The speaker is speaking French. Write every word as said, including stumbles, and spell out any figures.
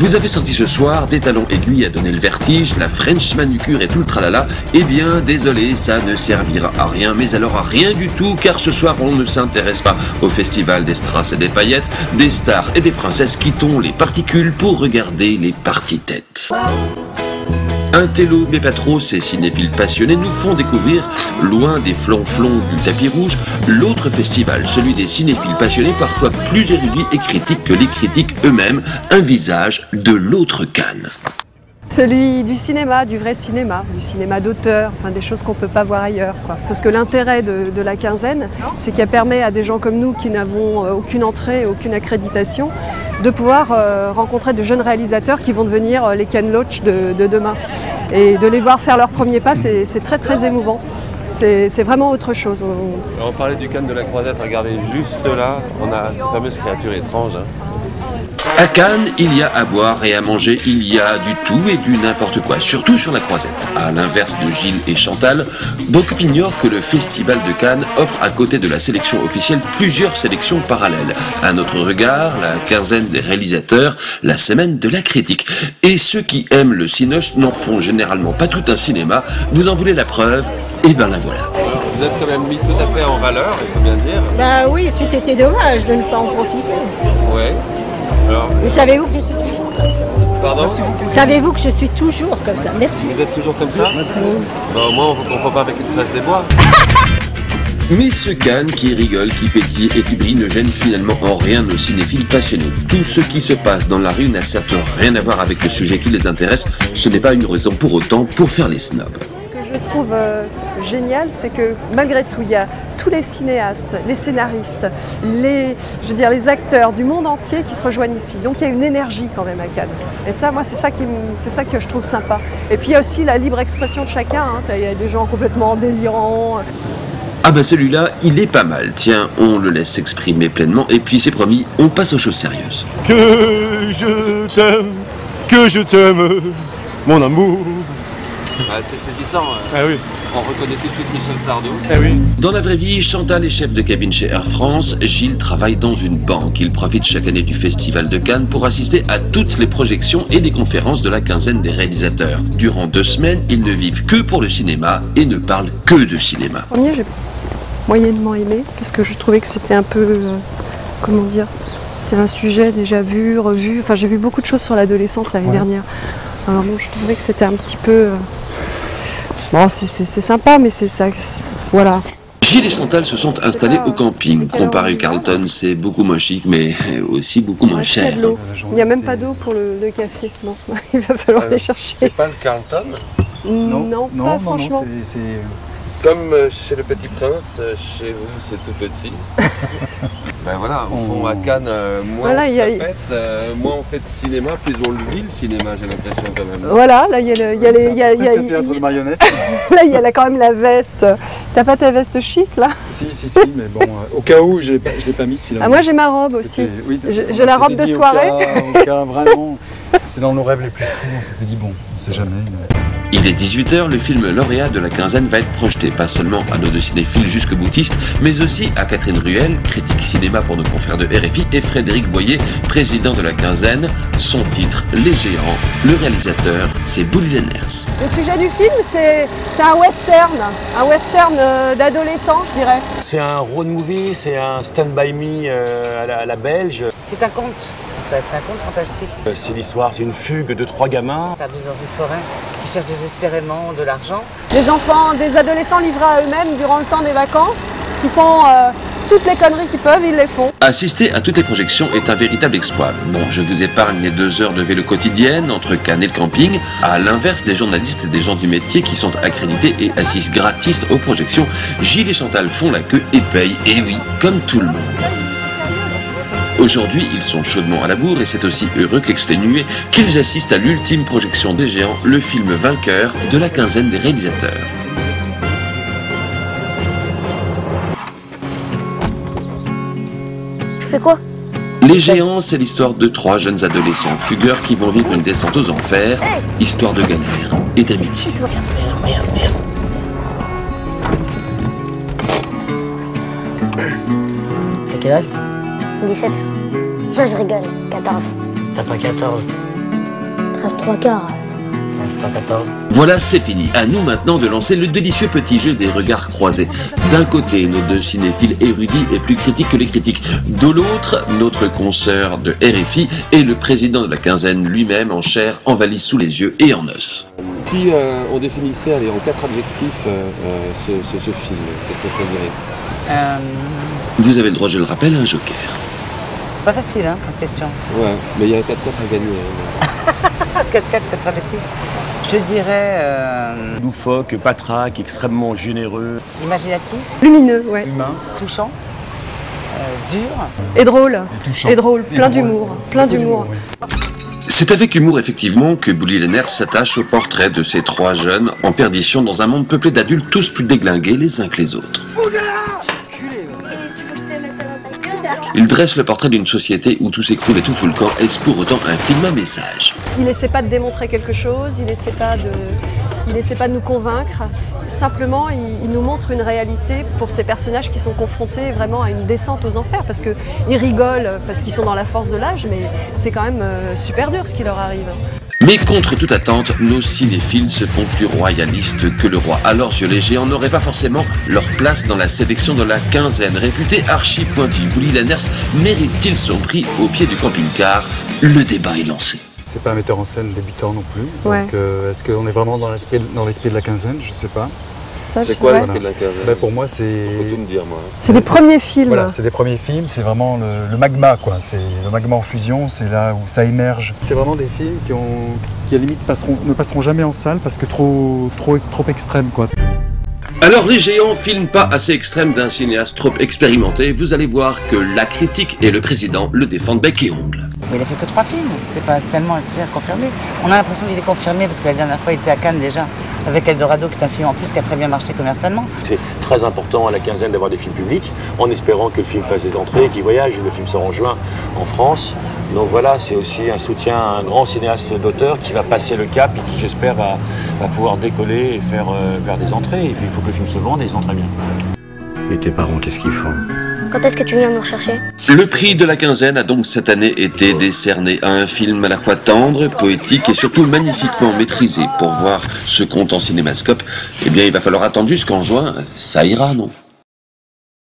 Vous avez sorti ce soir des talons aiguilles à donner le vertige, la French manucure et tout le tralala. Eh bien, désolé, ça ne servira à rien, mais alors à rien du tout, car ce soir on ne s'intéresse pas au festival des strass et des paillettes, des stars et des princesses quittons les particules pour regarder les parties-têtes. Un télo, mais pas trop, ces cinéphiles passionnés nous font découvrir, loin des flonflons du tapis rouge, l'autre festival, celui des cinéphiles passionnés, parfois plus érudits et critiques que les critiques eux-mêmes, un visage de l'autre Cannes. Celui du cinéma, du vrai cinéma, du cinéma d'auteur, enfin des choses qu'on ne peut pas voir ailleurs, quoi. Parce que l'intérêt de, de la quinzaine, c'est qu'elle permet à des gens comme nous qui n'avons aucune entrée, aucune accréditation, de pouvoir euh, rencontrer de jeunes réalisateurs qui vont devenir les Ken Loach de, de demain. Et de les voir faire leur premier pas, c'est très très émouvant. C'est vraiment autre chose. On... on parlait du Cannes de la Croisette, regardez juste là, on a cette fameuse créature étrange. Hein. À Cannes, il y a à boire et à manger, il y a du tout et du n'importe quoi, surtout sur la Croisette. À l'inverse de Gilles et Chantal, beaucoup ignorent que le Festival de Cannes offre à côté de la sélection officielle plusieurs sélections parallèles. À notre regard, la quinzaine des réalisateurs, la semaine de la critique. Et ceux qui aiment le cinoche n'en font généralement pas tout un cinéma. Vous en voulez la preuve? Et ben la voilà. Vous êtes quand même mis tout à fait en valeur, il faut bien dire. Bah oui, c'eût été dommage de ne pas en profiter. Ouais. Alors... Mais savez-vous que je suis toujours comme ça? Pardon? Savez-vous que je suis toujours comme ça? Merci. Vous êtes toujours comme ça? Oui. Bah, au moins on ne confond pas avec une fraise des bois. Mais ce Cannes qui rigole, qui pétille et qui brille ne gêne finalement en rien nos cinéphiles passionnés. Tout ce qui se passe dans la rue n'a certes rien à voir avec le sujet qui les intéresse. Ce n'est pas une raison pour autant pour faire les snobs. Ce que je trouve euh, génial, c'est que malgré tout, il y a tous les cinéastes, les scénaristes, les, je veux dire, les acteurs du monde entier qui se rejoignent ici. Donc il y a une énergie quand même à Cannes. Et ça, moi, c'est ça, qui c'est ça que je trouve sympa. Et puis il y a aussi la libre expression de chacun. Hein. Il y a des gens complètement délirants. Ah bah celui-là, il est pas mal. Tiens, on le laisse s'exprimer pleinement et puis c'est promis, on passe aux choses sérieuses. Que je t'aime, que je t'aime, mon amour. Ah, c'est saisissant. Ah oui. On reconnaît tout de suite Michel Sardou. Ah oui. Dans la vraie vie, Chantal est chef de cabine chez Air France. Gilles travaille dans une banque. Il profite chaque année du Festival de Cannes pour assister à toutes les projections et les conférences de la quinzaine des réalisateurs. Durant deux semaines, ils ne vivent que pour le cinéma et ne parlent que de cinéma. Le premier, j'ai moyennement aimé parce que je trouvais que c'était un peu, euh, comment dire, c'est un sujet déjà vu, revu. Enfin, j'ai vu beaucoup de choses sur l'adolescence l'année ouais. dernière. Alors bon, je trouvais que c'était un petit peu... Euh... Bon, c'est sympa, mais c'est ça... Voilà. Gilles et Chantal se sont installés au camping. Comparé au Carlton, c'est beaucoup moins chic, mais aussi beaucoup moins cher. Il y a de l'eau. Il n'y a même pas d'eau pour le, le café. Non, il va falloir euh, les chercher. C'est pas le Carlton? Non, non, non, pas non, franchement. Non, c'est... Comme chez le Petit Prince, chez vous c'est tout petit. Ben voilà, au fond à Cannes, euh, moins voilà, on y a... répète, euh, moins on fait de cinéma, plus on le vit le cinéma, j'ai l'impression quand même. Voilà, là il y a le... Y a les, y a, y a, un théâtre de marionnettes. Là il y a là, quand même la veste. T'as pas ta veste chic là? Si, si, si, mais bon, euh, au cas où je ne l'ai pas mise finalement. Ah, moi j'ai ma robe aussi. Oui, j'ai la robe de soirée. Au cas, au cas vraiment, c'est dans nos rêves les plus fous, on s'était dit bon, on sait jamais. Mais... Il est dix-huit heures, le film lauréat de la quinzaine va être projeté, pas seulement à nos deux cinéphiles jusque boutistes, mais aussi à Catherine Ruel, critique cinéma pour nos confrères de R F I, et Frédéric Boyer, président de la quinzaine. Son titre, Les Géants. Le réalisateur, c'est Bully Lenners. Le sujet du film, c'est un western, un western euh, d'adolescent, je dirais. C'est un road movie, c'est un Stand By Me euh, à, la, à la belge. C'est un conte. C'est un conte fantastique. C'est l'histoire, c'est une fugue de trois gamins. Perdus dans une forêt, qui cherchent désespérément de l'argent. Des enfants, des adolescents livrés à eux-mêmes durant le temps des vacances, qui font euh, toutes les conneries qu'ils peuvent, ils les font. Assister à toutes les projections est un véritable exploit. Bon, je vous épargne les deux heures de vélo quotidienne entre Cannes et le camping, à l'inverse des journalistes et des gens du métier qui sont accrédités et assistent gratis aux projections. Gilles et Chantal font la queue et payent, et oui, comme tout le monde. Aujourd'hui, ils sont chaudement à la bourre et c'est aussi heureux qu'exténués qu'ils assistent à l'ultime projection des Géants, le film vainqueur de la quinzaine des réalisateurs. Je fais quoi? Les Géants, c'est l'histoire de trois jeunes adolescents fugueurs qui vont vivre une descente aux enfers, histoire de galère et d'amitié. Merde, merde, merde. T'as quel âge? dix-sept. Non, je rigole. quatorze. T'as pas quatorze. reste trois quarts. C'est pas quatorze. Voilà, c'est fini. À nous maintenant de lancer le délicieux petit jeu des regards croisés. D'un côté, nos deux cinéphiles érudits et plus critiques que les critiques. De l'autre, notre consoeur de R F I et le président de la quinzaine lui-même en chair, en valise sous les yeux et en os. Si euh, on définissait allez, en quatre adjectifs euh, euh, ce, ce, ce film, qu'est-ce qu'on choisirait? Euh, Vous avez le droit, je le rappelle, à un joker. c'est pas facile, hein, comme question. Ouais, mais il y a un quatre quatre à gagner. Hein. quatre quatre, quatre adjectifs. Je dirais euh, Loufoque, patraque, extrêmement généreux. imaginatif, Lumineux, ouais. Humain. touchant, euh, dur. Et drôle. Et touchant. Et drôle, Et plein drôle. d'humour. Plein d'humour. oui. C'est avec humour effectivement que Bouli Lenner s'attache au portrait de ces trois jeunes en perdition dans un monde peuplé d'adultes tous plus déglingués les uns que les autres. Il dresse le portrait d'une société où tout s'écroule et tout fout le camp. Est-ce pour autant un film à message? Il n'essaie pas de démontrer quelque chose, il n'essaie pas de, il essaie pas de nous convaincre. Simplement, il, il nous montre une réalité pour ces personnages qui sont confrontés vraiment à une descente aux enfers. Parce qu'ils rigolent, parce qu'ils sont dans la force de l'âge, mais c'est quand même euh, super dur ce qui leur arrive. Mais contre toute attente, nos cinéphiles se font plus royalistes que le roi. À leurs yeux, les géants n'auraient pas forcément leur place dans la sélection de la quinzaine. Réputé archi pointu, Bouli Lenner mérite-t-il son prix au pied du camping-car? Le débat est lancé. C'est pas un metteur en scène débutant non plus. Ouais. Donc euh, est-ce qu'on est vraiment dans l'esprit dans l'esprit de la quinzaine? Je sais pas. Ça, C'est je- quoi ouais. l'esprit de la quinzaine? Ben, pour moi, c'est. Faut tout me dire, moi. C'est les premiers films. Voilà, c'est des premiers films, c'est vraiment le, le magma, quoi. C'est le magma en fusion, c'est là où ça émerge. C'est vraiment des films qui, ont, qui à la limite passeront, ne passeront jamais en salle parce que trop, trop, trop extrêmes, quoi. Alors les géants, film pas assez extrême d'un cinéaste trop expérimenté, vous allez voir que la critique et le président le défendent bec et ongle. Mais il a fait que trois films, c'est pas tellement c'est confirmé. On a l'impression qu'il est confirmé parce que la dernière fois il était à Cannes déjà avec Eldorado, qui est un film en plus qui a très bien marché commercialement. C'est très important à la quinzaine d'avoir des films publics, en espérant que le film fasse des entrées, qu'il voyage. Le film sort en juin en France. Donc voilà, c'est aussi un soutien à un grand cinéaste d'auteur qui va passer le cap et qui, j'espère, va, va pouvoir décoller et faire, euh, faire des entrées. Il faut que le film se vende et il se vend très bien. Et tes parents, qu'est-ce qu'ils font? Quand est-ce que tu viens nous rechercher? Le prix de la quinzaine a donc cette année été décerné à un film à la fois tendre, poétique et surtout magnifiquement maîtrisé. Pour voir ce compte en cinémascope, eh bien il va falloir attendre jusqu'en juin, ça ira non?